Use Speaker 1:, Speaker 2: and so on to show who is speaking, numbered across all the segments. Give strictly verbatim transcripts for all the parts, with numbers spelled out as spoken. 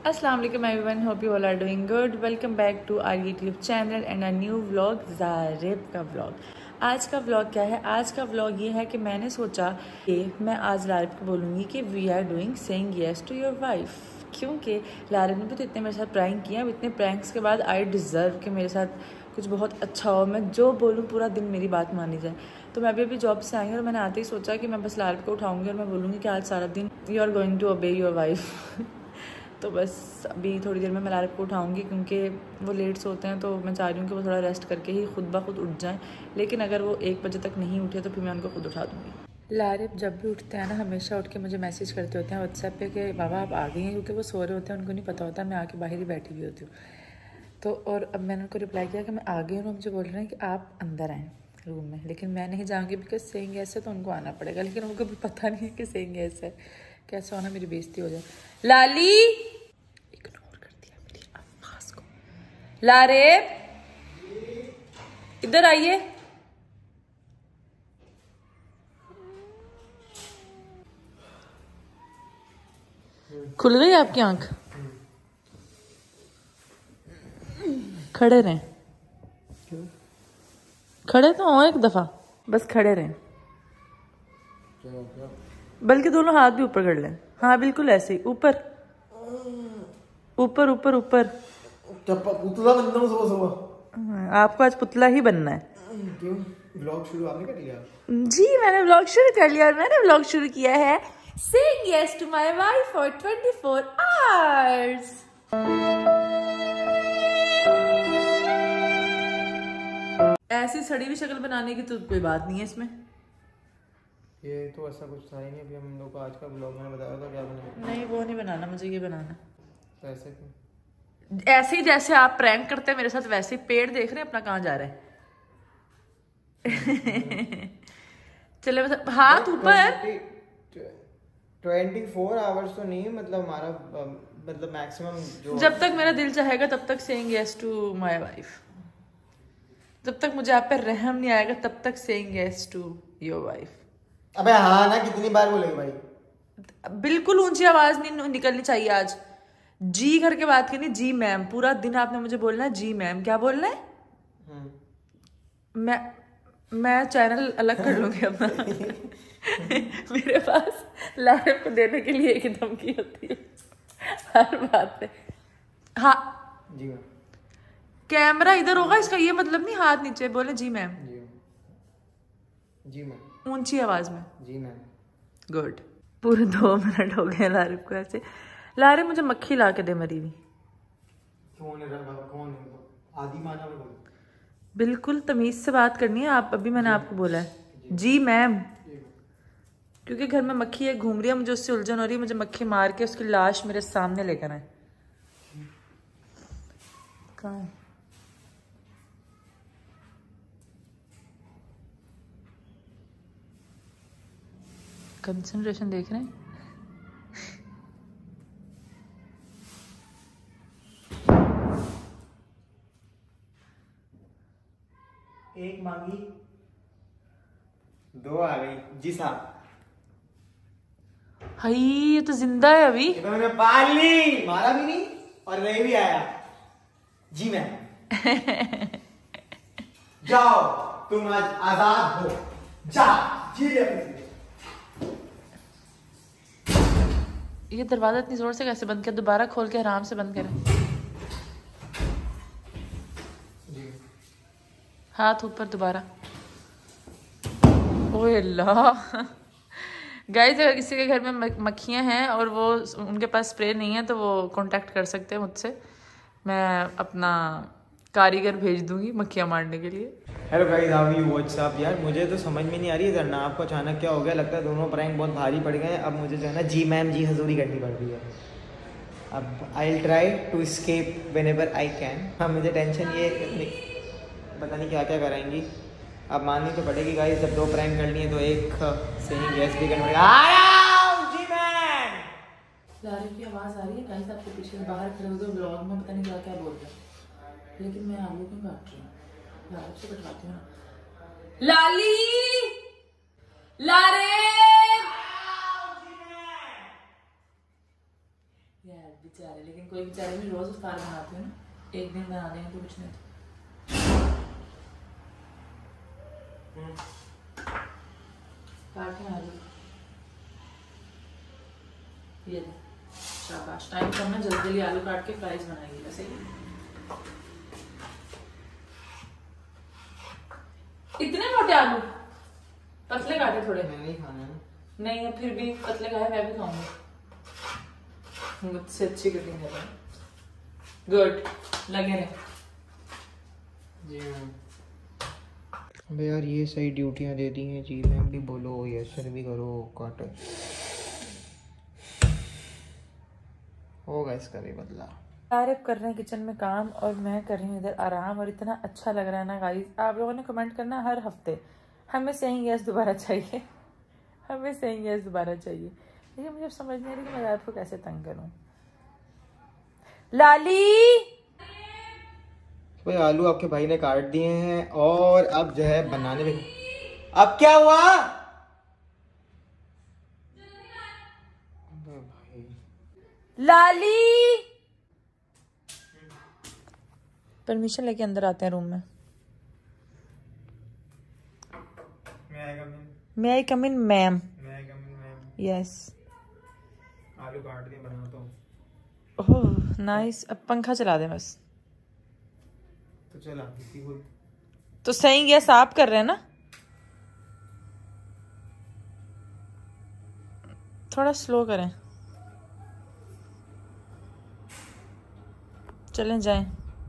Speaker 1: अस्सलाम वालेकुम everyone, hope you all are doing good. Welcome back to our YouTube channel and a new vlog, Zarib का vlog. आज का vlog क्या है? आज का व्लॉग ये है कि मैंने सोचा कि मैं आज लारिब को बोलूँगी कि we are doing saying yes to your wife, क्योंकि लारिब ने भी तो इतने मेरे साथ प्रैंक किया। अब इतने प्रैंक्स के बाद आई डिज़र्व कि मेरे साथ कुछ बहुत अच्छा हो, मैं जो बोलूँ पूरा दिन मेरी बात मानी जाए। तो मैं अभी अभी जॉब से आई हूँ और मैंने आते ही सोचा कि मैं बस लारिब को उठाऊँगी और मैं बोलूँगी कि आज सारा दिन you are going to obey your wife. तो बस अभी थोड़ी देर में मैं लारिब को उठाऊँगी क्योंकि वो लेट सोते हैं, तो मैं चाह रही हूँ कि वो थोड़ा रेस्ट करके ही खुद ब खुद उठ जाएं। लेकिन अगर वो एक बजे तक नहीं उठे तो फिर मैं उनको खुद उठा दूँगी। लारिब जब भी उठते हैं ना, हमेशा उठ के मुझे मैसेज करते होते हैं व्हाट्सएप पे कि बाबा आप आ गए हैं, क्योंकि वो सो रहे होते हैं, उनको नहीं पता होता मैं आके बाहर ही बैठी हुई होती हूँ। तो और अब मैंने उनको रिप्लाई किया कि मैं आ गई हूँ, और मुझे बोल रहे हैं कि आप अंदर आएँ रूम में, लेकिन मैं नहीं जाऊँगी बिकॉज सेइंग येस है तो उनको आना पड़ेगा। लेकिन उनको भी पता नहीं है कि सेइंग येस है, कैसे होना मेरी बेइज्जती हो जाए। लाली इग्नोर कर दिया मेरी आवाज को। लारिब इधर आइए। खुल गई आपकी आंख? खड़े रहें, खड़े तो हो एक दफा, बस खड़े रहें, बल्कि दोनों हाथ भी ऊपर कर लें। हाँ बिल्कुल ऐसे ही, ऊपर ऊपर ऊपर ऊपर।
Speaker 2: पुतला बनना हूँ सुबह सुबह।
Speaker 1: आपको आज पुतला ही बनना है।
Speaker 2: क्यों? व्लॉग शुरू आपने कर लिया?
Speaker 1: जी मैंने व्लॉग शुरू कर लिया, और मैंने व्लॉग शुरू किया है saying yes to my wife for twenty four hours. ऐसी सड़ी हुई शक्ल बनाने की तो कोई बात नहीं है इसमें।
Speaker 2: ये तो ऐसा कुछ था ही नहीं। अभी हम लोग का आज का व्लॉग मैंने बताया था क्या बनाना।
Speaker 1: नहीं वो नहीं बनाना, मुझे ये बनाना।
Speaker 2: तो ऐसे क्यों? ऐसे
Speaker 1: ही जैसे आप प्रैंक करते हैं मेरे साथ, वैसे ही पेड़ देख रहे हैं अपना कहाँ जा रहा है। चले बस हाथ ऊपर।
Speaker 2: ट्वेंटी फोर आवर्स तो नहीं, मतलब हमारा मतलब मैक्सिमम जो
Speaker 1: जब तक मेरा दिल चाहेगा तब तक saying yes to my wife. जब तक मुझे आप पे रहम नहीं आएगा तब तक saying yes to your wife.
Speaker 2: अबे हाँ ना, कितनी बार बोलेंगे भाई?
Speaker 1: बिल्कुल ऊंची आवाज नहीं निकलनी चाहिए आज। जी करके बात करनी, जी मैम। पूरा दिन आपने मुझे बोलना है जी मैम। क्या बोलना है? मैं मैं चैनल अलग कर लूंगी अपना। मेरे पास लारिब को देने के लिए एक धमकी होती है हर बात पे। हाँ
Speaker 2: जी मैम।
Speaker 1: कैमरा इधर होगा, इसका ये मतलब नहीं हाथ नीचे बोले जी मैम।
Speaker 2: जी मैम
Speaker 1: ऊंची आवाज में
Speaker 2: जी मैम।
Speaker 1: गुड। पूरे दो मिनट हो गए लारिब को ऐसे। लारिब मुझे मक्खी ला के दे मरी हुई।
Speaker 2: कौन है? कौन है? आदि माना में?
Speaker 1: बिल्कुल तमीज से बात करनी है आप। अभी मैंने आपको बोला है जी मैम, क्योंकि घर में मक्खी है घूम रही है, मुझे उससे उलझन हो रही है। मुझे मक्खी मार के उसकी लाश मेरे सामने लेकर आए। कहाँ है? कंसंट्रेशन देख रहे हैं?
Speaker 2: एक मांगी दो आ गई। जी साहब।
Speaker 1: हाय ये तो जिंदा है अभी।
Speaker 2: ये तो मैंने पाल ली, मारा भी नहीं और नहीं भी आया। जी मैम। जाओ तुम आज आजाद हो, जाओ जी ले अपनी।
Speaker 1: ये दरवाजा इतनी जोर से कैसे बंद किया? दोबारा खोल के आराम से बंद करें। हाथ ऊपर दोबारा। ओए अल्लाह। गाइस अगर किसी के घर में मक्खियां हैं और वो उनके पास स्प्रे नहीं है तो वो कांटेक्ट कर सकते हैं मुझसे। मैं अपना कारीगर भेज दूंगी मक्खियां मारने के लिए।
Speaker 2: Hello guys, how are you? What's up यार, मुझे तो समझ में नहीं आ रही है जरना आपको अचानक क्या हो गया। लगता है दोनों प्रैंक बहुत भारी पड़ गए हैं। अब मुझे जो है ना जी मैम जी हजूरी करनी पड़ रही है। अब I will try to escape whenever I can. हाँ मुझे टेंशन ये पता नहीं क्या क्या कराएंगी। अब माननी तो पड़ेगी गाइस, जब दो प्रैंक करनी है तो एक सेइंग येस भी करना पड़ेगा। जी मैम।
Speaker 1: लारिब की आवाज आ रही है गाइस आपके पीछे से, बाहर खड़े हो ब्लॉग में पता नहीं क्या क्या बोल रहे हैं, लेकिन मैं आलू क्यों काट रही हूँ? लारिब से कटवाती हूँ ना। लाली लारिब यार बेचारे, लेकिन कोई बेचारे भी रोज इफ्तार बनाते हैं ना, एक दिन बना देंगे तो कुछ नहीं। काट आलू, ये शाबाश, टाइम कम है, जल्दी जल्दी आलू काट के फ्राइज बनाएगी। वैसे इतने मोटे आलू, पतले काटे थोड़े।
Speaker 2: मैं नहीं खाना है।
Speaker 1: नहीं है, फिर भी पतले खाए, मैं भी खाऊंगी, मुझसे अच्छी कटिंग है। गुड, लगे रहे।
Speaker 2: जी मैम। अबे यार ये सही ड्यूटियां दे दी हैं जी मैम, भी बोलो ये सर भी करो, काटो, होगा इसका भी बदला।
Speaker 1: तारिफ कर रहे हैं किचन में काम और मैं कर रही हूँ इधर आराम, और इतना अच्छा लग रहा है ना गाइस। आप लोगों ने कमेंट करना हर हफ्ते, हमें सेइंग यस दोबारा चाहिए, हमें सेइंग यस दोबारा चाहिए। लेकिन मुझे समझ नहीं आ रही कि मैं आपको कैसे तंग करूँ। लाली,
Speaker 2: भाई आलू आपके भाई ने काट दिए हैं और अब जो है बनाने में, अब क्या हुआ? भाई
Speaker 1: लाली, परमिशन लेके अंदर आते हैं रूम में। May I come in ma'am? Yes.
Speaker 2: आलू काट के बनाता हूँ।
Speaker 1: ओह नाइस, अब पंखा चला दे बस।
Speaker 2: तो चला किसी को
Speaker 1: तो सही यस आप कर रहे हैं ना? थोड़ा स्लो करें। चलें जाएं।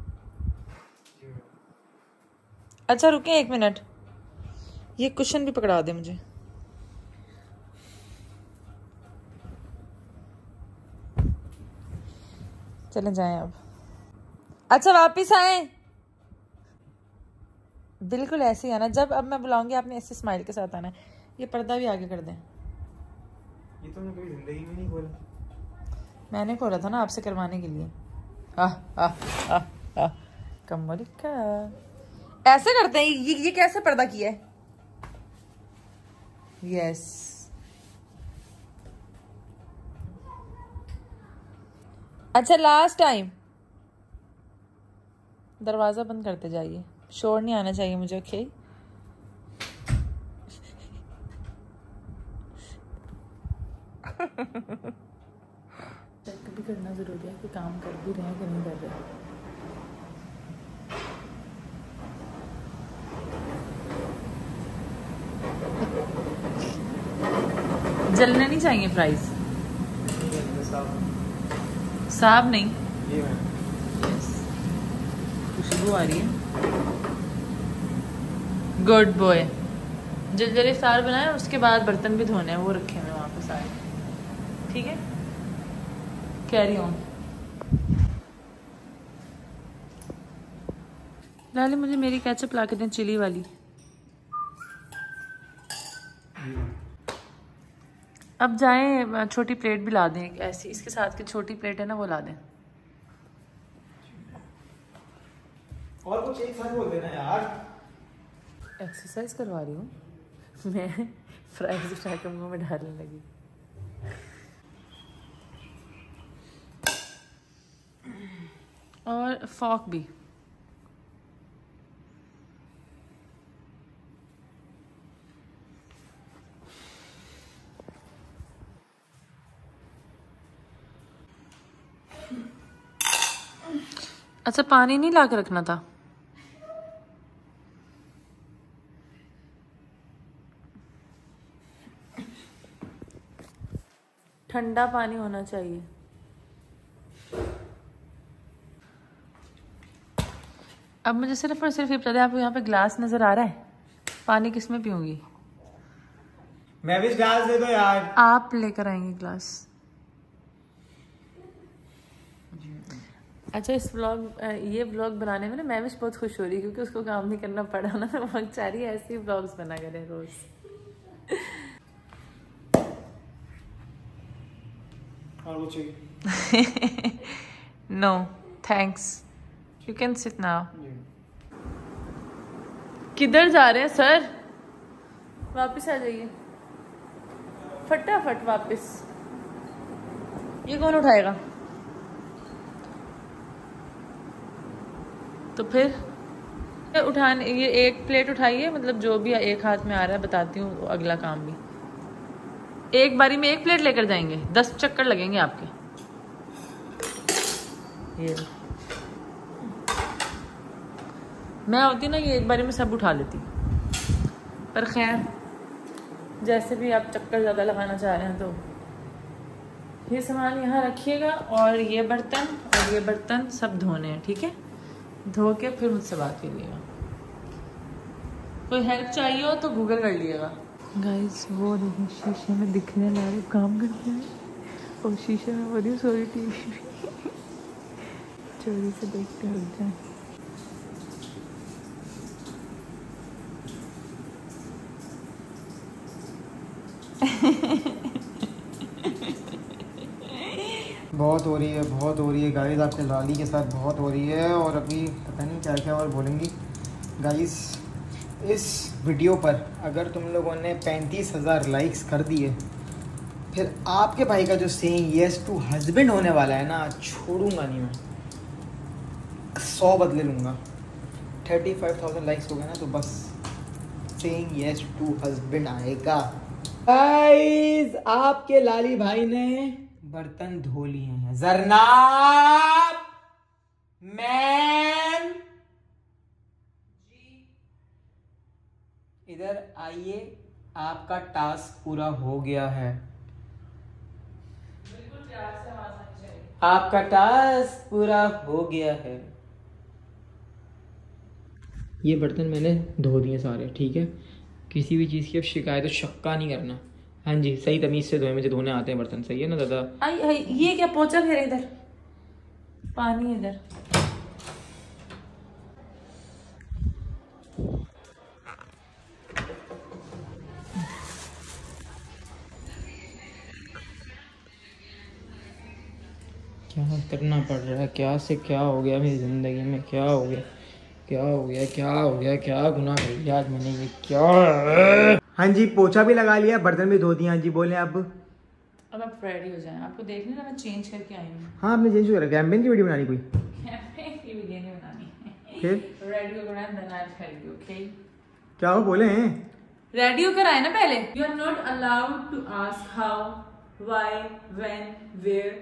Speaker 1: अच्छा रुके एक मिनट, ये कुशन भी पकड़ा दे मुझे। चलें जाएं अब। अच्छा वापिस आए, बिल्कुल ऐसे ही आना, जब अब मैं बुलाऊंगी आपने ऐसे स्माइल के साथ आना है। ये पर्दा भी आगे कर दें।
Speaker 2: ये तो मैं कभी जिंदगी में नहीं खोला।
Speaker 1: मैंने खोला था ना आपसे करवाने के लिए। आह आह आह आह कमर का ऐसे करते हैं। ये ये कैसे पर्दा किया है? यस। अच्छा लास्ट टाइम दरवाजा बंद करते जाइए, शोर नहीं आना चाहिए मुझे। ओके चेक भी करना जरूरी है कि काम कर भी रहे हैं कि नहीं कर रहे। जलने नहीं चाहिए फ्राइज। साफ नहीं, यस खुशबू आ रही है। Good boy. जल जल इफ्तार बनाए और उसके बाद बर्तन भी धोने हैं, वो रखे हैं वहाँ पे सारे। ठीक है, कैरी ऑन। लाली मुझे मेरी केचप ला के दें, चिली वाली। अब जाएं, छोटी प्लेट भी ला दें ऐसी, इसके साथ की छोटी प्लेट है ना वो ला दें।
Speaker 2: और कुछ एक साथ बोल देना यार।
Speaker 1: एक्सरसाइज करवा रही हूँ मैं, फ्राइज उठा कर मुंह में डालने लगी। और फॉक भी। अच्छा पानी नहीं ला के रखना था? ठंडा पानी होना चाहिए। अब मुझे सिर्फ और सिर्फ ये बता दें, आपको यहाँ पे ग्लास नजर आ रहा है? पानी किस में पीऊंगी?
Speaker 2: मैं भी ग्लास दे दो यार।
Speaker 1: आप लेकर आएंगे ग्लास। अच्छा इस व्लॉग, ये व्लॉग बनाने में ना मैं भी बहुत खुश हो रही, क्योंकि उसको काम नहीं करना पड़ा ना, तो वो चाह रही है ऐसे ही व्लॉग्स बना करें रोज।
Speaker 2: और कुछ चाहिए?
Speaker 1: No thanks, you can sit now. किधर जा रहे हैं सर? वापस आ जाइए फटाफट वापस। ये कौन उठाएगा? तो फिर उठाने, ये एक प्लेट उठाइए, मतलब जो भी एक हाथ में आ रहा है बताती हूँ अगला काम भी। एक बारी में एक प्लेट लेकर जाएंगे, दस चक्कर लगेंगे आपके। ये मैं होती ना ये एक बारी में सब उठा लेती, पर खैर जैसे भी आप चक्कर ज़्यादा लगाना चाह रहे हैं तो ये सामान यहाँ रखिएगा। और ये बर्तन और ये बर्तन सब धोने हैं, ठीक है? धो के फिर मुझसे बात कीजिएगा। कोई हेल्प चाहिए हो तो गूगल कर लीजिएगा। गाइस वो देखिए शीशे में दिखने लारे काम करते हैं और शीशे में हो रही सॉरी टीवी चोरी से देखते हो जाए।
Speaker 2: बहुत हो रही है, बहुत हो रही है गाइस, आपके लाली के साथ बहुत हो रही है। और अभी पता नहीं क्या क्या और बोलेंगी गाइस। इस वीडियो पर अगर तुम लोगों ने पैंतीस हज़ार लाइक्स कर दिए, फिर आपके भाई का जो सेइंग यस टू हस्बैंड होने वाला है ना, छोड़ूंगा नहीं मैं, सौ बदले लूँगा। थर्टी फाइव थाउजेंड लाइक्स हो गए ना तो बस सेइंग यस टू हस्बैंड आएगा। गाइस आपके लाली भाई ने बर्तन धो लिए हैं। जरनाब मैन इधर आइए, आपका टास्क पूरा हो गया है। बिल्कुल प्यार से आवाज आनी चाहिए। आपका टास्क पूरा हो गया है। ये बर्तन मैंने धो दिए सारे, ठीक है? किसी भी चीज़ की अब शिकायत शक्का नहीं करना। हाँ जी, सही तमीज़ से धोए, मुझे धोने आते हैं बर्तन, सही है ना दादा?
Speaker 1: आई आई ये क्या पोंछा फिर इधर पानी इधर।
Speaker 2: क्या करना पड़ रहा है? क्या से क्या हो गया मेरी ज़िंदगी में? क्या हो गया क्या हो गया क्या हो गया क्या गुनाह कर लिया आज मैंने? ये क्या? हाँ जी, पोछा भी लगा लिया, बर्तन भी धो दिए। हाँ जी बोले अब
Speaker 1: अब आप रेडी हो जाएं। आपको देखने ना मैं चेंज करके आई हूँ।
Speaker 2: हाँ आपने चेंज कर, कैंपेन की वीडियो बनानी कोई?
Speaker 1: कैंपेन की वीडियो नहीं बनानी।
Speaker 2: फिर
Speaker 1: रेडी होकर आए then I tell you, okay?
Speaker 2: क्या हो बोले हैं?
Speaker 1: रेडी होकर आए ना पहले। You are not allowed to ask how, why, when, where.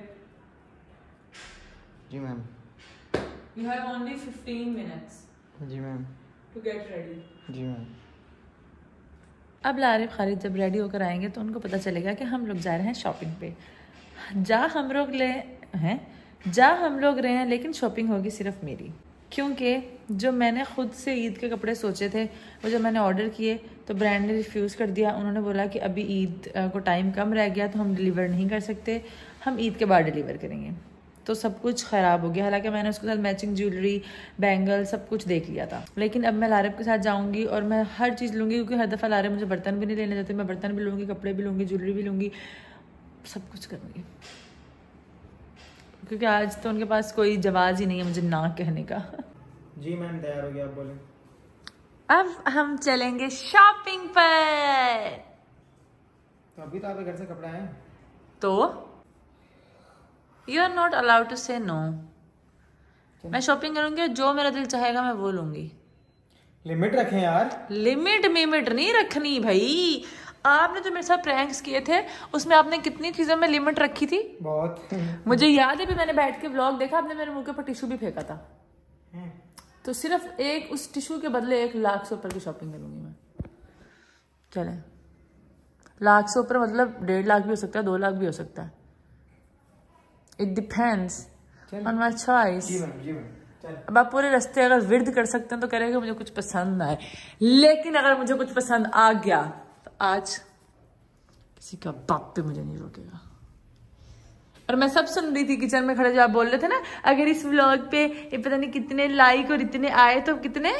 Speaker 2: जी ma'am.
Speaker 1: You have only fifteen minutes.
Speaker 2: जी मैम।
Speaker 1: To get ready.
Speaker 2: जी मैम।
Speaker 1: अब लारिफ खालिद जब रेडी होकर आएंगे तो उनको पता चलेगा कि हम लोग जा रहे हैं शॉपिंग पे। जा हम लोग ले हैं जा हम लोग रहे हैं, लेकिन शॉपिंग होगी सिर्फ मेरी, क्योंकि जो मैंने खुद से ईद के कपड़े सोचे थे वो जब मैंने ऑर्डर किए तो ब्रांड ने रिफ्यूज़ कर दिया। उन्होंने बोला कि अभी ईद को टाइम कम रह गया तो हम डिलीवर नहीं कर सकते, हम ईद के बाद डिलीवर करेंगे। तो सब कुछ ख़राब हो गया। हालांकि मैंने उसके साथ मैचिंग ज्वेलरी, बैंगल सब कुछ देख लिया था, लेकिन अब मैं लारिफ के साथ जाऊंगी और मैं हर चीज़ लूँगी, क्योंकि हर दफ़ा लारिफ मुझे बर्तन भी नहीं लेने देते। मैं बर्तन भी लूँगी, कपड़े भी लूँगी, ज्वेलरी भी लूँगी, सब कुछ करूँगी, क्योंकि आज तो उनके पास कोई जवाब ही नहीं है मुझे ना कहने का।
Speaker 2: जी मैम तैयार हो गया, आप बोले।
Speaker 1: अब हम चलेंगे शॉपिंग पर।
Speaker 2: तो अभी तो आपके घर से कपड़ा है
Speaker 1: तो you are not allowed to say no. मैं शॉपिंग करूंगी, जो मेरा दिल चाहेगा मैं वो लूंगी।
Speaker 2: लिमिट रखें यार।
Speaker 1: लिमिट मिमिट नहीं रखनी भाई। आपने जो मेरे साथ प्रैंक्स किए थे उसमें आपने कितनी चीजों में लिमिट रखी थी?
Speaker 2: बहुत।
Speaker 1: मुझे याद है भी, मैंने बैठ के व्लॉग देखा, आपने मेरे मुंह के ऊपर टिश्यू भी फेंका था। तो सिर्फ एक उस टिश्यू के बदले एक लाख से ऊपर की शॉपिंग करूंगी मैं। चले, लाख से ऊपर मतलब डेढ़ लाख भी हो सकता है, दो लाख भी हो सकता है। It depends on my choice.
Speaker 2: जी मैम, जी मैम।
Speaker 1: अब आप पूरे रास्ते अगर विर्द कर सकते हैं तो करेंगे मुझे कुछ पसंद आए, लेकिन अगर मुझे कुछ पसंद आ गया तो आज किसी का बाप पे मुझे नहीं रोकेगा। और मैं सब सुन रही थी किचन में खड़े, जो आप बोल रहे थे ना, अगर इस व्लॉग पे ये पता नहीं कितने लाइक और इतने आए तो कितने।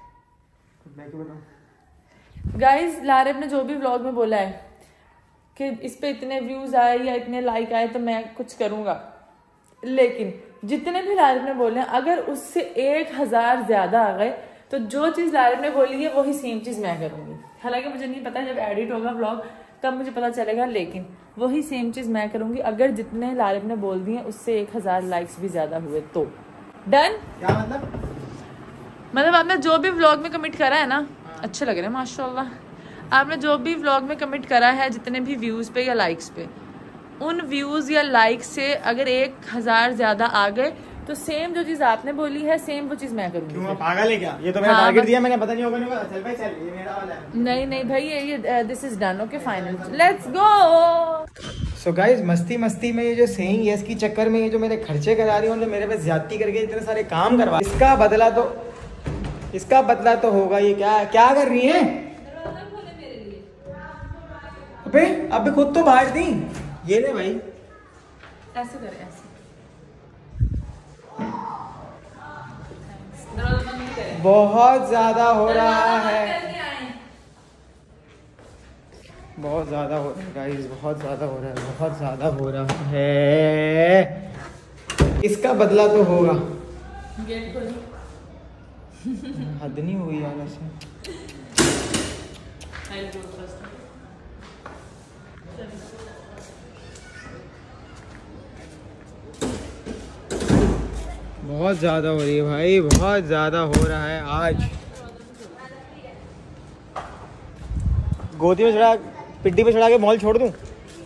Speaker 1: गाइज लारिफ ने जो भी व्लॉग में बोला है कि इस पे इतने व्यूज आए या इतने लाइक आए तो मैं कुछ करूंगा, लेकिन जितने भी लारिफ ने बोले अगर उससे एक हजार ज्यादा आ गए तो जो चीज लारिफ ने बोली है वही सेम चीज मैं करूंगी। हालांकि मुझे नहीं पता जब एडिट होगा व्लॉग तब मुझे पता चलेगा, लेकिन वही सेम चीज मैं करूंगी अगर जितने लारिफ ने बोल दिए उससे एक हजार लाइक्स भी ज्यादा हुए तो। डन?
Speaker 2: क्या मतलब?
Speaker 1: मतलब आपने जो भी व्लॉग में कमिट करा है ना, अच्छे लग रहे हैं माशाल्लाह। आपने जो भी व्लॉग में कमिट करा है, जितने भी व्यूज़ पे या लाइक्स पे, उन व्यूज़ या लाइक्स से अगर एक हज़ार ज़्यादा आ गए तो सेम जो चीज़ आपने बोली है सेम वो चीज़ मैं करूँगी।
Speaker 2: क्यों पागल है क्या? ये तो मैंने
Speaker 1: हाँ,
Speaker 2: टारगेट दिया, मैंने पता नहीं होगा नहीं होगा। चल भाई चल, ये मेरा वाला है।
Speaker 1: नहीं नहीं भाई, ये ये this is done. Okay final, let's go.
Speaker 2: So guys, मस्ती मस्ती में ये जो सेइंग यस की चक्कर में ये जो मेरे खर्चे करा रही हूँ, मेरे पे ज्यादती करके इतने सारे काम करवा, इसका बदला तो इसका बदला तो होगा। ये क्या क्या कर रही है? अबे अबे खुद तो बांट दी। ये ले भाई,
Speaker 1: ऐसे करे, ऐसे
Speaker 2: बहुत ज्यादा हो रहा है, बहुत ज्यादा हो रहा है गाइस, बहुत ज्यादा हो रहा है, बहुत ज्यादा हो रहा है। इसका बदला तो होगा। हद नहीं हुई यार ऐसे। बहुत ज्यादा हो रही है भाई, बहुत ज्यादा हो रहा है आज। गोदी में चढ़ा, पिड्डी पे चढ़ा के मॉल छोड़ दूं?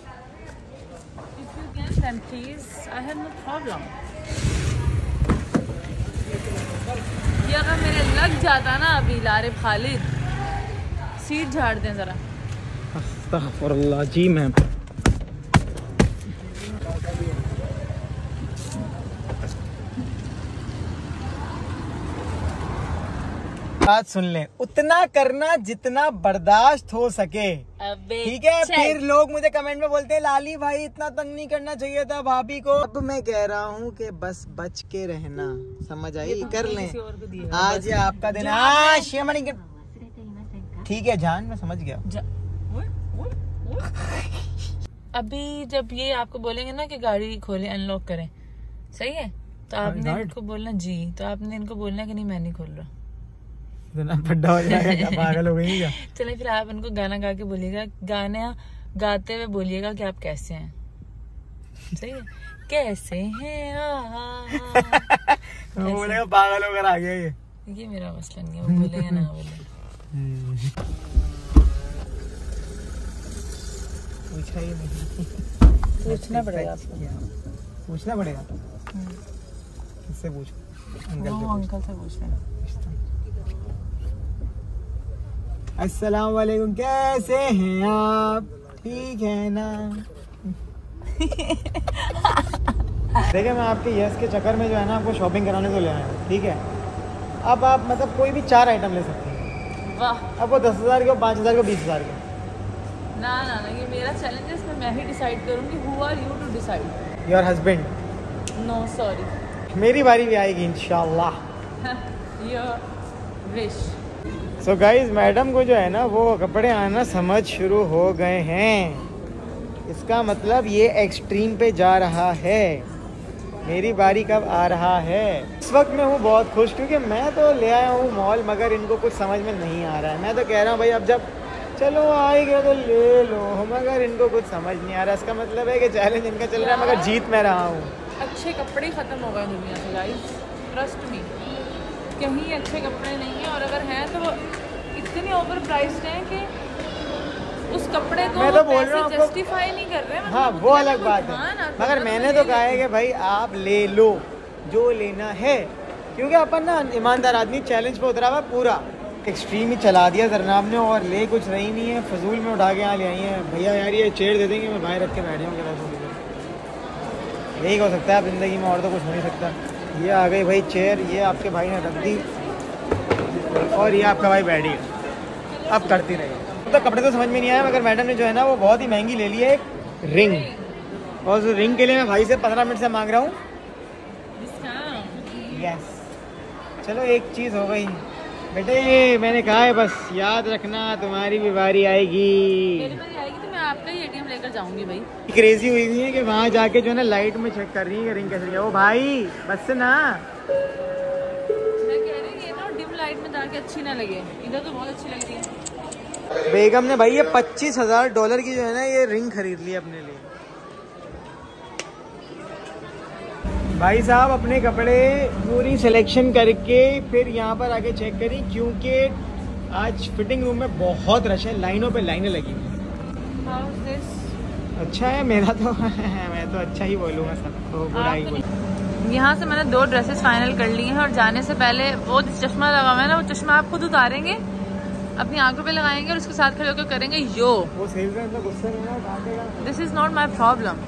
Speaker 1: ये अगर मेरे लग जाता ना अभी लारे खालिद, सीट झाड़ दें जरा।
Speaker 2: अस्तगफुरुल्लाह जी मैम। बात सुन ले, उतना करना जितना बर्दाश्त हो सके, ठीक है? फिर लोग मुझे कमेंट में बोलते हैं लाली भाई इतना तंग नहीं करना चाहिए था भाभी को। अब मैं कह रहा हूँ कि बस बच के रहना, समझ आई? कर लें, आज ये आपका दिन है। ठीक है जान, मैं समझ गया।
Speaker 1: अभी जब ये आपको बोलेंगे ना कि गाड़ी खोले, अनलॉक करें, सही है? तो आपने इनको बोलना जी, तो आपने इनको बोलना कि नहीं मैं नहीं खोल रहा।
Speaker 2: फड्डा हो जाएगा क्या? पागल हो गई क्या?
Speaker 1: चलिए फिर आप इनको गाना गा के बोलिएगा, गाना गाते हुए बोलिएगा कि आप कैसे हैं, सही है? कैसे हैं
Speaker 2: वो बोलेगा पागल होकर आ गया ये।
Speaker 1: ये मेरा मसला नहीं है, वो बोलेगा ना बोले।
Speaker 2: पूछा ही नहीं,
Speaker 1: पूछना पड़ेगा आपको,
Speaker 2: पूछना पड़ेगा। किससे पूछो?
Speaker 1: अंकल से पूछ लेना।
Speaker 2: अस्सलाम वालेकुम, कैसे हैं आप? ठीक है ना? देखिए मैं आपके यस के चक्कर में जो है ना आपको शॉपिंग कराने तो ले आया हूँ, ठीक है? अब आप मतलब कोई भी चार आइटम ले सकते हैं।
Speaker 1: वाह।
Speaker 2: अब वो दस हज़ार के, पाँच हज़ार के, बीस हज़ार के।
Speaker 1: ना ना ना, ये मेरा चैलेंज है, इसमें मैं ही डिसाइड करूँगी। Who are you to decide?
Speaker 2: Your husband.
Speaker 1: No sorry,
Speaker 2: मेरी बारी भी आएगी इंशाल्लाह।
Speaker 1: Your wish.
Speaker 2: So guys, madam को जो है ना वो कपड़े आना समझ शुरू हो गए हैं। इसका मतलब ये एक्सट्रीम पे जा रहा है। मेरी बारी कब आ रहा है? इस वक्त मैं हूँ बहुत खुश, क्योंकि मैं तो ले आया हूँ मॉल, मगर इनको कुछ समझ में नहीं आ रहा है। मैं तो कह रहा हूँ भाई अब जब चलो आए गए तो ले लो, मगर इनको कुछ समझ नहीं आ रहा। इसका मतलब है कि चैलेंज इनका चल रहा है मगर जीत मैं रहा हूँ।
Speaker 1: अच्छे कपड़े खत्म हो गए दुनिया से गाइस, ट्रस्ट मी। कहीं अच्छे कपड़े नहीं है, और अगर हैं तो वो इतने ओवर प्राइस्ड हैं कि उस कपड़े को
Speaker 2: मैं तो बोल रहा हूँ
Speaker 1: जस्टिफाई नहीं कर रहे।
Speaker 2: हाँ वो अलग बात है, मगर मैंने तो कहा है कि भाई आप ले लो जो लेना है, क्योंकि अपन ना ईमानदार आदमी, चैलेंज पे उतरा हुआ पूरा। एक्सट्रीम ही चला दिया जरनाब ने, और ले कुछ रही नहीं है, फजूल में उठा के यहाँ ले आई है। भैया यार ये चेयर दे देंगे, मैं बाहर रख के बैठ जाऊँ, यही हो सकता है ज़िंदगी में, और तो कुछ हो नहीं सकता। ये आ गई भाई चेयर, ये आपके भाई ने रख दी, और ये आपका भाई बैठ गया। अब करती रही। तो कपड़े तो समझ में नहीं आया, मगर मैडम ने जो है ना वो बहुत ही महंगी ले ली है एक रिंग, और उस रिंग के लिए मैं भाई से पंद्रह मिनट से मांग रहा हूँ। यस, चलो एक चीज़ हो गई बेटे, मैंने कहा है बस याद रखना तुम्हारी भी बारी आएगी।
Speaker 1: मेरी बारी आएगी तो मैं आपका ही एटीएम लेकर जाऊंगी भाई।
Speaker 2: क्रेजी हुई हुई है कि वहाँ जाके जो है ना लाइट में चेक कर रही है रिंग कैसे गया। ओ भाई बस ना,
Speaker 1: मैं कह रही हूँ ये ना डिम लाइट में जाके अच्छी ना लगे, इधर तो बहुत अच्छी लग रही है।
Speaker 2: बेगम ने भाई ये पच्चीस हजार डॉलर की जो है ना ये रिंग खरीद ली अपने लिए। भाई साहब अपने कपड़े पूरी सिलेक्शन करके फिर यहाँ पर आके चेक करी, क्योंकि आज फिटिंग रूम में बहुत रश है, लाइनों पे लाइनें लगी हुई। अच्छा है मेरा तो मैं तो अच्छा ही बोलूँगा, सबको बुरा ही बोलूँगा।
Speaker 1: यहाँ से मैंने दो ड्रेसेस फाइनल कर ली हैं और जाने से पहले वो चश्मा लगा हुआ है ना, वो चश्मा आप खुद उतारेंगे, अपनी आंखों पे लगाएंगे और उसके साथ खड़े होकर करेंगे यो। वो
Speaker 2: सेल्समैन तो गुस्से में ना डांटेगा।
Speaker 1: This is not my problem.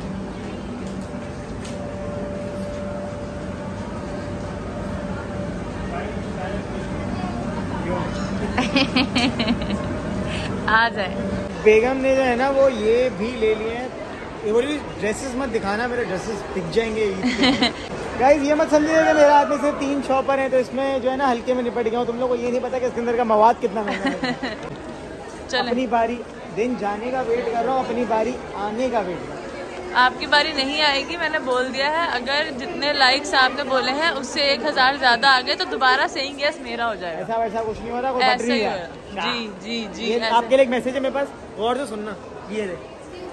Speaker 1: आ जाए।
Speaker 2: बेगम ने जो है ना वो ये भी ले लिए हैं, ये बोली ड्रेसेस मत दिखाना, मेरे ड्रेसेस दिख जाएंगे। गाइस ये मत समझिए कि मेरा हाथ में सिर्फ तीन शॉपर हैं तो इसमें जो है ना हल्के में निपट गया हूँ। तुम लोग को ये नहीं पता कि इसके अंदर का मवाद कितना महंगा है। चल अपनी बारी, दिन जाने का वेट कर रहा हूँ, अपनी बारी आने का वेट कर रहा हूँ।
Speaker 1: आपकी बारी नहीं आएगी, मैंने बोल दिया है। अगर जितने लाइक्स आपने बोले हैं उससे एक हजार ज्यादा आ गए तो दोबारा सेइंग यस मेरा हो जाएगा।
Speaker 2: ऐसा वैसा कुछ नहीं हो रहा, कोई
Speaker 1: ऐसे ही हो रहा। जी जी जी
Speaker 2: आपके लिए एक मैसेज है मेरे पास, गौर से सुनना। ये दे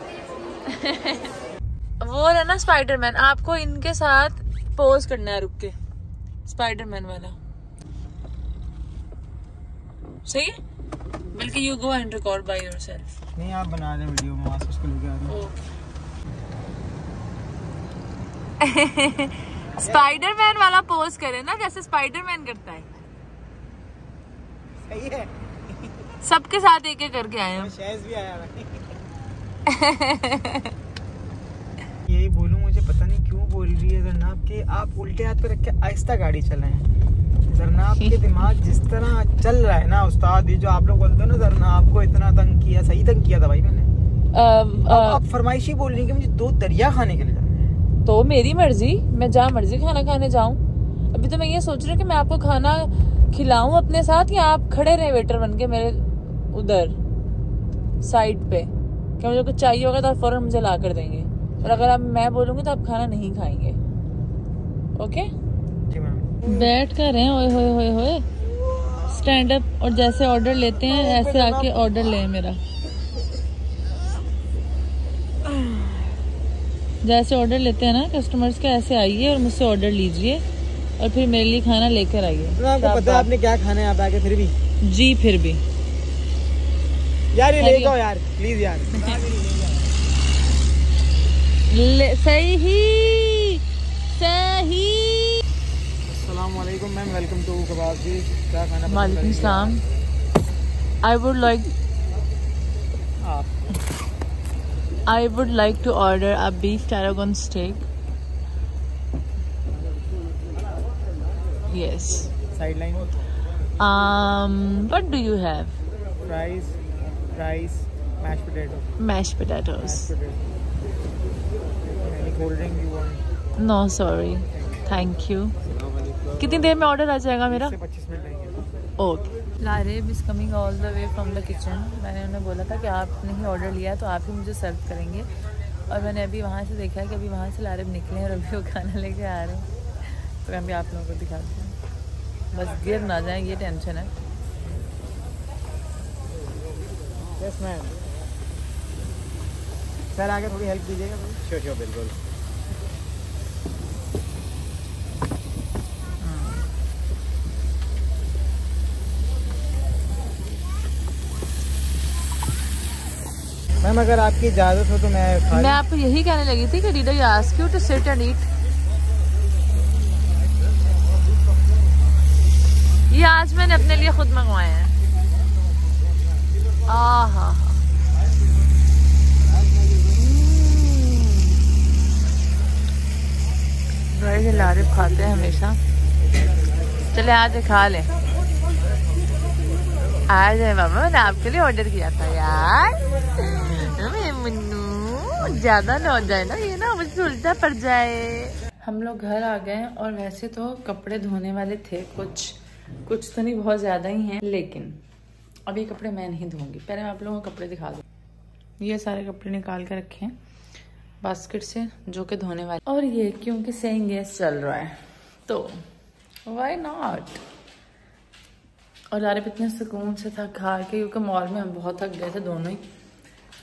Speaker 1: वो है ना स्पाइडरमैन, आपको इनके साथ पोज करना है रुक के, स्पाइडरमैन वाला। सही, बल्कि you go and record by yourself.
Speaker 2: नहीं आप बना लें वीडियो में, वहां से उसको लेके आ रहे हैं।
Speaker 1: स्पाइडरमैन वाला पोज करे ना, जैसे स्पाइडरमैन करता है।
Speaker 2: सही है।
Speaker 1: सबके साथ एक एक करके आए हैं।
Speaker 2: शहज़ भी आया है। यही बोलूं, मुझे पता नहीं क्यों बोल रही है जरनाब के आप उल्टे हाथ पे रख के आहिस्ता गाड़ी चलाएं। जरनाब के दिमाग जिस तरह चल रहा है ना उस्ताद, ये जो आप लोग बोलते हो ना जरनाब को इतना तंग किया, सही तंग किया था भाई मैंने। अब आप फरमाइशी बोल रही है कि मुझे दो दरिया खाने के लिए जाना है।
Speaker 1: तो मेरी मर्जी, मैं जहाँ मर्जी खाना खाने जाऊँ। अभी तो मैं ये सोच रही हूँ कि मैं आपको खाना खिलाऊं अपने साथ, या आप खड़े रहे वेटर बन के मेरे उधर साइड पे, क्या मुझे कुछ चाहिए होगा तो आप फौरन मुझे ला कर देंगे, और अगर आप मैं बोलूंगी तो आप खाना नहीं खाएंगे। ओके बैठ कर रहे हैं, ओए होए होए होए स्टैंड अप, और जैसे ऑर्डर लेते हैं ऐसे आके ऑर्डर ले मेरा। जैसे ऑर्डर लेते हैं ना कस्टमर्स के, ऐसे आइए और मुझसे ऑर्डर लीजिए और फिर मेरे लिए खाना लेकर आइए।
Speaker 2: आपको पता है आपने क्या खाना है यहाँ पे आके? फिर भी
Speaker 1: जी फिर भी
Speaker 2: यार ये ले जाओ यार प्लीज यार।
Speaker 1: ले, सही सही।
Speaker 2: अस्सलाम वालेकुम ma'am, welcome to kebab ji. क्या खाना?
Speaker 1: वालेकुम सलाम। I would like I would like to order a beef tarragon steak. Yes.
Speaker 2: Sideline.
Speaker 1: Um, what do you have?
Speaker 2: Fries, rice, mashed potato.
Speaker 1: Mashed potatoes.
Speaker 2: Mashed potato. Any cold drink you want?
Speaker 1: No, sorry. Thank you. कितनी देर में order आ जाएगा मेरा?
Speaker 2: पच्चीस minute लगेंगे।
Speaker 1: Okay. Lareb is coming all the way from the kitchen. मैंने उन्हें बोला था कि आपने ही ऑर्डर लिया तो आप ही मुझे सर्व करेंगे, और मैंने अभी वहाँ से देखा कि अभी वहाँ से लारेब निकले और अभी वो खाना लेके आ रहे हैं, तो मैं भी आप लोगों को दिखाती हूँ। बस गिर ना जाए ये टेंशन है।
Speaker 2: यस मैम, सर आगे थोड़ी हेल्प कीजिएगा। श्योर श्योर बिल्कुल। मैम अगर आपकी इजाज़त हो तो मैं
Speaker 1: मैं आपको यही कहने लगी थी कि did I ask you to sit and eat. ये आज मैंने अपने लिए खुद मंगवाए हैं। आहा ड्राई लारिब खाते हैं हमेशा। चले आज खा लें। आ जाए मामा, मैंने आपके लिए ऑर्डर किया था यार। मुन्नू ज्यादा ना हो जाए ना, ये ना मुझे उल्टा पड़ जाए। हम लोग घर आ गए और वैसे तो कपड़े धोने वाले थे, कुछ कुछ तो नहीं बहुत ज्यादा ही हैं, लेकिन अब ये कपड़े मैं नहीं धोऊंगी। पहले मैं आप लोगों को कपड़े दिखा दूँ। ये सारे कपड़े निकाल कर रखे हैं बास्केट से, जो कि धोने वाले, और ये क्योंकि सेइंग यस चल रहा है तो व्हाई नॉट। और यार इतने सुकून से था खा के, क्योंकि मॉल में हम बहुत थक गए थे दोनों ही।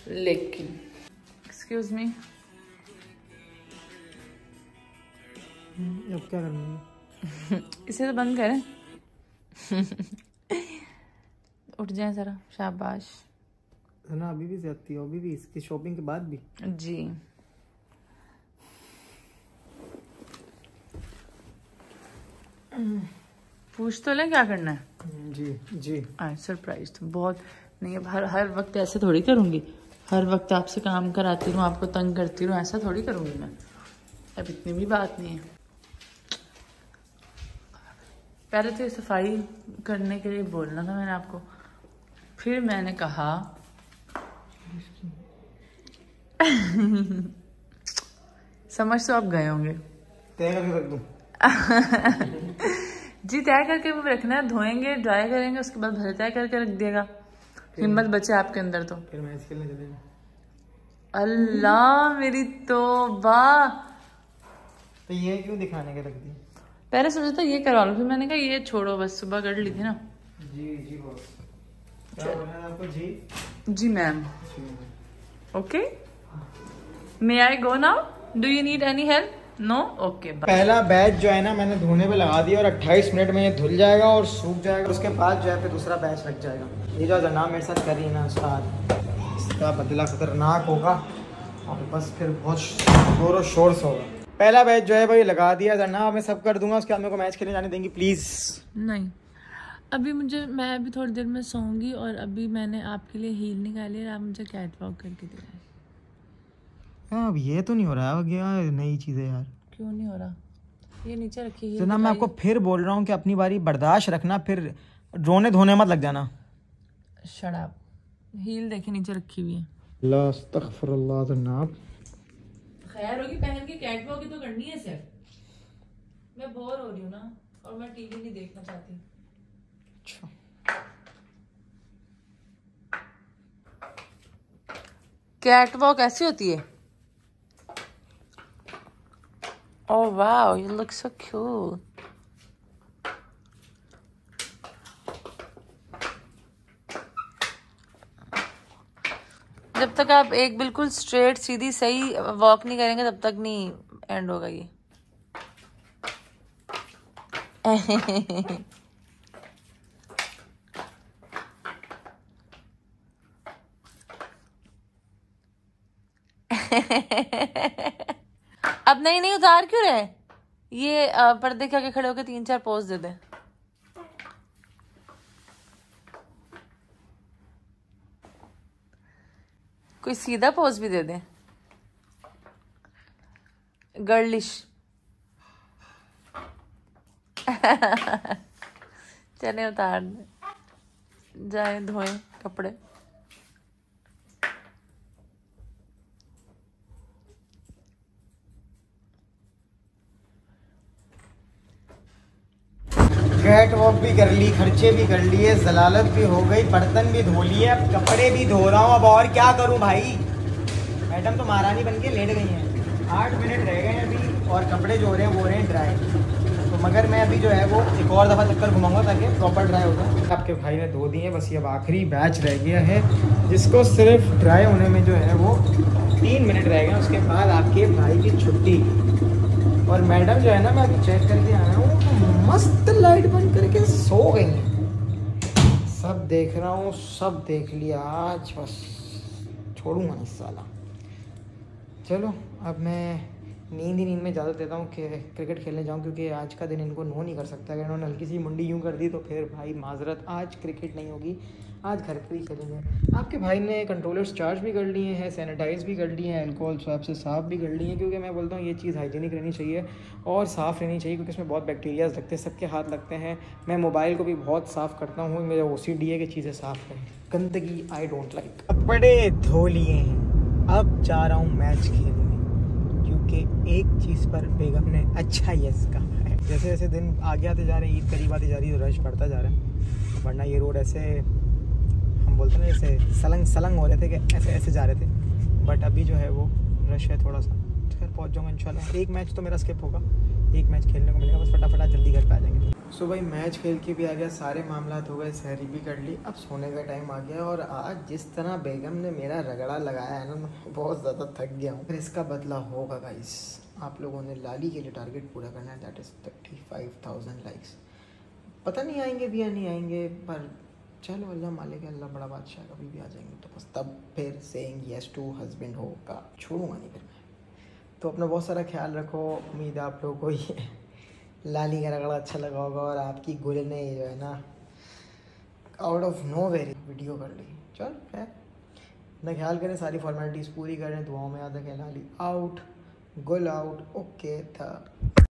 Speaker 1: लेकिन एक्सक्यूज मी,
Speaker 2: अब क्या करना है?
Speaker 1: इसे तो बंद करें। उठ जाए जरा, शाबाश।
Speaker 2: ना अभी भी जाती है, अभी भी इसकी शॉपिंग के बाद भी।
Speaker 1: जी पूछ तो लें क्या करना है।
Speaker 2: जी जी
Speaker 1: आई सरप्राइज तो बहुत नहीं, अब हर हर वक्त ऐसे थोड़ी करूँगी, हर वक्त आपसे काम कराती रहूँ, आपको तंग करती रहूँ, ऐसा थोड़ी करूँगी मैं। अब इतनी भी बात नहीं है। पहले तो ये सफाई करने के लिए बोलना था मैंने आपको, फिर मैंने कहा समझ तो आप गए होंगे।
Speaker 2: तय करके रख दूं?
Speaker 1: जी तय करके वो रखना है, धोएंगे ड्राई करेंगे, उसके बाद भले तय करके रख दिएगा। हिम्मत बचे आपके अंदर तो।
Speaker 2: फिर मैच खेलने चलेगा।
Speaker 1: अल्लाह मेरी तौबा।
Speaker 2: तो ये क्यों दिखाने के रख दी?
Speaker 1: पहले सोचा था ये करवा लो, फिर मैंने कहा ये छोड़ो, बस सुबह कर ली थी ना।
Speaker 2: जी जी बॉस। क्या बोलना है आपको? जी
Speaker 1: जी ma'am. Okay may I go now? Do you need any help? No? Okay.
Speaker 2: पहला बैच जो है ना मैंने धोने पे लगा दिया और अट्ठाईस मिनट में ये धुल जाएगा और सूख जाएगा। उसके बाद जो है फिर दूसरा बैच लग जाएगा। ये जो जनाब मेरे साथ कर रही है ना उसका इसका बदला खतरनाक होगा और बस फिर बहुत जोरों शोर से होगा। पहला बैच जो है भाई लगा दिया जनाब, मैं सब कर दूंगा। उसके बाद मेरे को मैच खेलने जाने देंगी प्लीज़?
Speaker 1: नहीं, अभी मुझे, मैं अभी थोड़ी देर में सोऊंगी और अभी मैंने आपके लिए हील निकाली है, आप मुझे कैट वॉक करके दे रहे हैं।
Speaker 2: हाँ अब ये तो नहीं हो रहा है यार, नई चीज़ें यार।
Speaker 1: क्यों नहीं हो रहा? ये नीचे रखी है
Speaker 2: जनाब मैं आपको फिर बोल रहा हूँ कि अपनी बारी बर्दाश्त रखना, फिर रोने धोने मत लग जाना।
Speaker 1: शराब हील देखिए नीचे रखी हुई है।
Speaker 2: अल्लाह अस्तगफिरुल्लाह जनाब।
Speaker 1: खैर होगी, पहन के कैट वॉक ही तो करनी है सिर्फ। मैं बोर हो रही हूँ ना और मैं टीवी नहीं देखना चाहती।
Speaker 2: अच्छा
Speaker 1: कैट वॉक ऐसी होती है? Oh wow, you look so cool. जब तक आप एक बिल्कुल स्ट्रेट सीधी सही वॉक नहीं करेंगे तब तक नहीं एंड होगा ये। अब नहीं नहीं उतार क्यों रहे? ये आ, पर्दे के आगे खड़े होकर तीन चार पोज दे दे। कोई सीधा पोज भी दे दे, गर्लिश। चले उतार दे, जाए धोए कपड़े।
Speaker 2: कैट वॉक भी कर ली, खर्चे भी कर लिए, जलालत भी हो गई, बर्तन भी धो लिए, अब कपड़े भी धो रहा हूँ। अब और क्या करूँ भाई? मैडम तो महारानी बन के लेट गई हैं। आठ मिनट रह गए हैं अभी और कपड़े जो हो रहे हैं वो हो रहे हैं ड्राई। तो मगर मैं अभी जो है वो एक और दफ़ा चक्कर घुमाऊंगा ताकि प्रॉपर ड्राई हो जाए। आपके भाई ने धो दिए, बस ये अब आखिरी बैच रह गया है जिसको सिर्फ ड्राई होने में जो है वो तीन मिनट रह गए। उसके बाद आपके भाई की छुट्टी। और मैडम जो है ना, मैं अभी चेक करके आया हूँ तो मस्त लाइट बंद करके सो गई हैं। सब देख रहा हूँ, सब देख लिया आज, बस छोड़ूंगा नहीं साला। चलो अब मैं नींद ही नींद में ज़्यादा देता हूँ कि क्रिकेट खेलने जाऊँ, क्योंकि आज का दिन इनको नो नहीं कर सकता। अगर इन्होंने हल्की सी मुंडी यूँ कर दी तो फिर भाई माजरत, आज क्रिकेट नहीं होगी, आज घर पर ही खेलेंगे। आपके भाई ने कंट्रोलर्स चार्ज भी कर लिए हैं, सैनिटाइज भी कर लिए हैं, अल्कोहल स्वैब से साफ़ भी कर लिए हैं, क्योंकि मैं बोलता हूँ ये चीज़ हाइजीनिक रहनी चाहिए और साफ़ रहनी चाहिए, क्योंकि इसमें बहुत बैक्टीरियाज लगते हैं, सबके हाथ लगते हैं। मैं मोबाइल को भी बहुत साफ़ करता हूँ, मेरा ओ सी डी है कि चीज़ें साफ़ रहें। गंदगी आई डोंट लाइक। कपड़े धो लिए हैं, अब जा रहा हूँ मैच खेलने, क्योंकि एक चीज़ पर बेगम ने अच्छा यस कहा है। जैसे जैसे दिन आगे आते जा रहे हैं, ईद करीब आती जा रही है, तो रश बढ़ता जा रहा है। वरना ये रोड ऐसे हम बोलते हैं ना जैसे सलंग सलंग हो रहे थे कि ऐसे ऐसे जा रहे थे, बट अभी जो है वो रश है थोड़ा सा। फिर पहुंच जाऊंगा इंशाल्लाह। एक मैच तो मेरा स्किप होगा, एक मैच खेलने को मिलेगा, बस फटाफट जल्दी घर पे आ जाएंगे। सो भाई मैच खेल के भी आ गया, सारे मामला हो गए, सहरी भी कर ली, अब सोने का टाइम आ गया। और आज जिस तरह बेगम ने मेरा रगड़ा लगाया है ना, बहुत ज़्यादा थक गया हूँ, फिर इसका बदला होगा गाइस। आप लोगों ने लाली के लिए टारगेट पूरा करना है, that is thirty five thousand likes. पता नहीं आएंगे भी या नहीं आएंगे, पर चलो अल्लाह मालिक है, अल्लाह बड़ा बादशाह, कभी भी आ जाएंगे तो बस तब फिर सेइंग येस टू हस्बैंड होगा, छोड़ूंगा नहीं फिर मैं। तो अपना बहुत सारा ख्याल रखो। उम्मीद है आप लोगों को ये लाली का रगड़ा अच्छा लगा होगा और आपकी गुल ने जो है ना out of nowhere video कर ली। चल है अपना ख्याल करें, सारी फॉर्मेलिटीज़ पूरी करें, दुआओं में याद रखें। Lali out, Gul out, okay था।